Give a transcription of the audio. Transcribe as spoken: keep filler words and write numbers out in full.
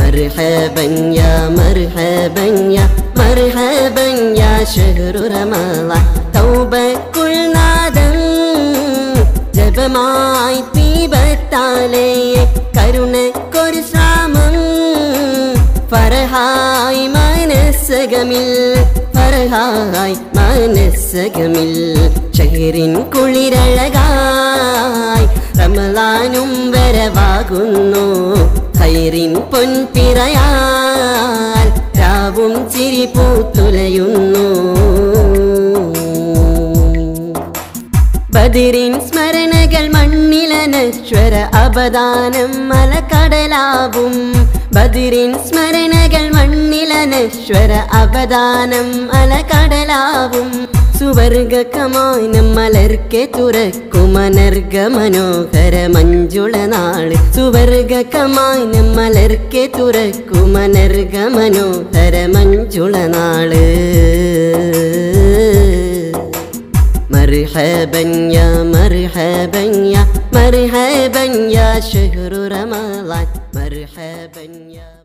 مرحبا يا مرحبا يا مرحبا يا شهر رمضان توبة كل نادم ജപമായി തീപത്താലേ കരുണക്കൊരു ശ്രാമം ഫർഹായ് മനസ്സകമിൽ ഫർഹായ് മനസ്സകമിൽ ഷഹറിൻ കുളിരഴകായി റമളാനും വരവാകുന്നു ഖൈറിൻ പൊൻപിറയാൽ രാവും ചിരി പൂത്തുലയുന്നു ബദരിൻ സ്മരണകൾ മണ്ണിലനശ്വര അപദാനം മലകടലാവും ബദരിൻ സ്മരണകൾ മണ്ണിലനശ്വര അപദാനം മലകടലാവും സുവർഗ കമാനം മലർക്കെ തുറക്കുമനർഗ മനോഹര മഞ്ജുള നാള് സുവർഗ കമാനം മലർക്കെ തുറക്കുമനർഗ മനോഹര മഞ്ജുള നാള് مرحبا يا مرحبا يا مرحبا يا شهر رمضان مرحبا يا